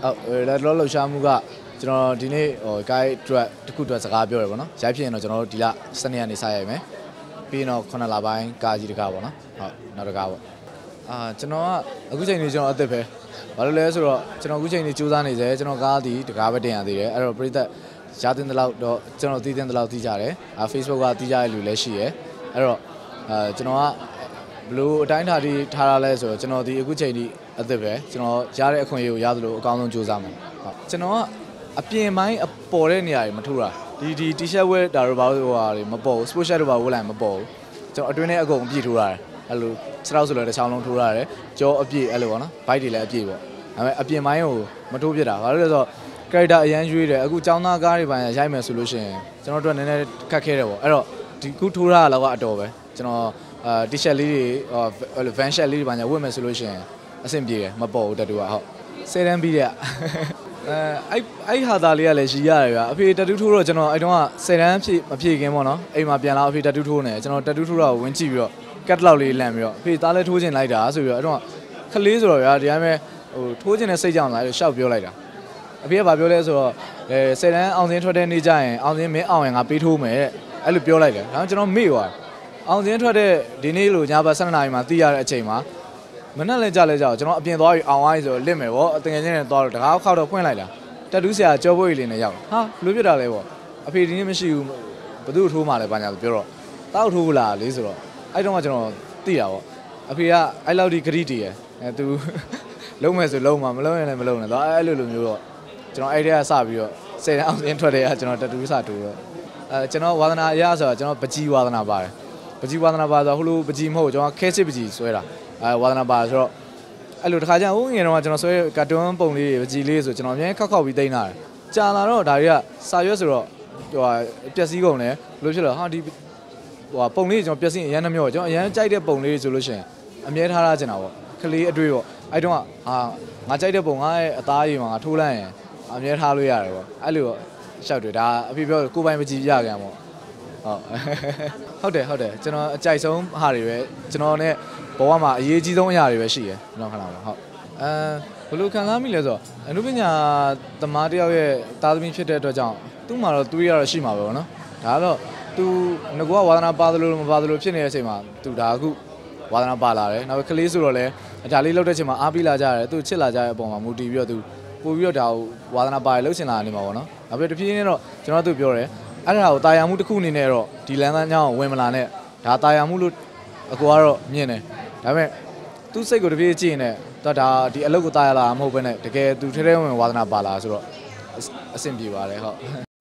လောလှရှာမှုကကျွန်တော်ဒီနေ့guide အတွက်တခုအတွက်စကားပြောရပါတော့ရိုက်ဖြစ်ရင်တော့ကျွန်တော်တို့ဒီလစနေကနေစရိုက်မယ်ပြီးတော့9လပိုင်းကားကြီးတကားပေါ့နော်ဟုတ်နောက်တကားပေါ့ကျွန်တော်ကအခုချိန်ကြီးကျွန်တော်အသက်ပဲဘာလို့လဲဆိုတော့ကျွန်တော်အခုချိန်ကြီးစူးစမ်းနေစေကျွန်တော်ကားဒီတကားပဲတင်ရသေးတယ်အဲ့တော့ပရိသတ်ရတဲ့လောက်တော့ကျွန်တော်တည်တဲ့လောက်တည်ကြတယ်Facebook ကတည်ကြတဲ့လူလည်းရှိရယ်အဲ့တော့ကျွန်တော်ကဘလို့အတိုင်းထားထားလဲဆိုတော့ကျွန်တော်ဒီအခုချိန်ကြီးအသက်ပဲကျွန်တော်ရတဲ့အခွင့်အရေးကိုရသလိုအကောင်းဆုံးစူးစမ်းမယ်ဟုတ်ကျွန်တော်ကအပြင်ပိုင်းအပေါ်တဲ့နေရာတွေမထိုးတာဒီ T-shirt ဝဲဒါတော့ဘာလို့ဟိုဟာတွေမပေါ်ဘူး sport shirt တို့ဘာဝတ်လိုက်မပေါ်ဘူးကျွန်တော်အတွင်းထဲအကုန်အပြည့်ထိုးရတယ်အဲ့လိုစတောက်ဆိုလည်းတစ်ချောင်းလုံးထိုးရတယ်ကြောအပြည့်အဲ့လိုပေါ့နော်ဘိုက်တွေလည်းအပြည့်ပေါ့ဒါပေမဲ့အပြင်ပိုင်းကိုမထိုးဖြစ်တာဘာလို့လဲဆိုတော့ character အရန်ရွေးတယ်အခုចောင်းသားကားတွေပိုင်းရိုက်မယ်ဆိုလို့ရှိရင်ကျွန်တော်တို့ကနည်းနည်းခက်ခဲတယ်ပေါ့အဲ့တော့ဒီခုထိုးထားတာတော့အတော်ပဲကျွန်တော်T-shirt လေးတွေvan shirt လေးတွေပိုင်းဝတ်မယ်ဆိုလို့ရှိရင်အဆင်ပြေတယ်မပေါ်ဘူးတတူကဟုတ်10တန်းပြီးတဲ့အဲ့ဟာသားလေးကလည်းရှိရတယ်ဗျာအဖေတတူးထိုးတော့ကျွန်တော်အဲ့တုန်းက10တန်းမဖြည့်ခင်ပေါ့နော်အိမ်မှာပြန်လာအဖေတတူးထိုးနေကျွန်တော်တတူးထိုးတော့ဝင်ကြည့်ပြီးတော့ကတ်လောက်လေးလန့်ပြီးတော့အဖေသားလည်းထိုးချင်လိုက်တာဆိုပြီးတော့အဲ့တုန်းကခလေးဆိုတော့ဗျာဒီတိုင်းပဲဟိုထိုးချင်တဲ့စိတ်ကြောင့်လားရှောက်ပြောလိုက်တာအဖေကဘာပြောလဲဆိုတော့10တန်းအောင်စင်းထွက်တဲ့နေ့ကျရင်အောင်စင်းမင်းအောင်ရင်ငါပေးထိုးမယ်တဲ့အဲ့လိုပြောလိုက်တယ်ဒါကျွန်တော်မေ့သွားအောင်စင်းထွက်တဲ့ဒီနေ့လိုညဘက်12နာရီမှာတီးရတဲ့အချိန်မှာမနဲ့လဲကြလဲကြကျွန်တော်အပြင်သွားပြီးအောင်ဝိုင်းဆိုလစ်မယ်ဗောအတငယ်ချင်းနဲ့သွားတော့တကားခောက်တော့ဖွင့်လိုက်တာတက်တူးဆရာကြောပွေးလေးနဲ့ရောက်ဟာဘလို့ဖြစ်တာလဲဗောအဖေဒီနေ့မရှိဘူးဘသူ့ထိုးမှလဲဘာညာဆိုပြောတော့တောက်ထိုးလာလေဆိုတော့အဲ့တော့ကကျွန်တော်သိတာဗောအဖေကအဲ့လောက်ဒီဂရိတီရယ်သူလုံးမယ်ဆိုလုံးမှာမလုံးရင်လည်းမလုံးနဲ့တော့အဲ့လိုမျိုးတော့ကျွန်တော်အဲ့ထဲကစပြီးတော့10တန်းအောင်စင်းထွက်တဲ့ကကျွန်တော်တက်တူးစတူတော့ကျွန်တော်ဝါသနာအရာဆိုတော့ကျွန်တော်ပကြီးဝါသနာပါတယ်ပကြီးဝါသနာပါဆိုဟိုလိုပကြီးမဟုတ်ကျွန်တော်ခဲစစ်ပကြီးဆွဲတာဝါသနာပါဆိုတော့အဲ့လိုတစ်ခါကျရင်ဟိုငယ်တော့ကျွန်တော်ဆွဲကာတွန်းပုံလေးတွေပကြီးလေးဆိုကျွန်တော်အများကြီးခောက်ပြီးတိန်းလာတယ်ကြာလာတော့ဒါတွေကစာရွက်ဆိုတော့ဟိုပျက်စီးကုန်တယ်ဘယ်လိုဖြစ်လဲဟာဒီဟိုပုံလေးကျွန်တော်ပျက်စီးအရန်နှမျောကျွန်တော်အရန်ကြိုက်တဲ့ပုံလေးဆိုလို့ရှိရင်အမြဲထားရချင်တာပေါ့ကလေးအတွေ့ပေါ့အဲ့တုန်းကငါကြိုက်တဲ့ပုံငါရဲ့အသားရည်မှာငါထိုးလိုက်ရင်အမြဲထားလို့ရတယ်ပေါ့အဲ့လိုရှောက်တယ်ဒါအဖေပြောကိုပိုင်ပကြီးရကြပေါ့ဟုတ်တယ်ကျွန်တော်အကြိုက်ဆုံးဟာတွေပဲကျွန်တော်နဲ့ဘဝမှာအရေးကြီးဆုံးအရာတွေပဲရှိရယ်ကျွန်တော်ခဏပါဟုတ်ဘယ်လိုခံစားမိလဲဆိုတော့အနုပညာသမားတယောက်ရဲ့သားသမီးဖြစ်တဲ့အတွက်ကြောင့်သူ့မှာတော့တွေးရတော့ရှိမှာပဲဗောနော်ဒါကတော့သူငကွာဝါသနာပါတယ်လို့မပါတယ်လို့ဖြစ်နေတဲ့အချိန်မှာသူဒါအခုဝါသနာပါလာတယ်နောက်ကလေးဆိုတော့လဲဒါလေးလောက်တဲ့အချိန်မှာအားပေးလာကြတယ်သူချစ်လာကြတဲ့အပေါ်မှာမူတည်ပြီးတော့သူပို့ပြီးတော့ဒါဝါသနာပါတယ်လို့ရှင်းလာနေမှာဗောနော်နောက်ပြီးတဖြည်းဖြည်းနဲ့တော့ကျွန်တော်သူပြောတယ်အဲ့ဒါကိုတာယာမှုတစ်ခုအနေနဲ့တော့ဒီလမ်းသားညောင်းဝင်မလာနဲ့ဒါတာယာမှုလို့အကူကတော့မြင်တယ်ဒါပေမဲ့သူ့စိတ်ကိုတပြေးကြည့်နေတော့ဒါဒီအလုပ်ကိုတာယာလာမဟုတ်ဘဲနဲ့တကယ်သူထဲထဲဝင်ဝါသနာပါလာဆိုတော့အဆင်ပြေပါတယ်ဟုတ်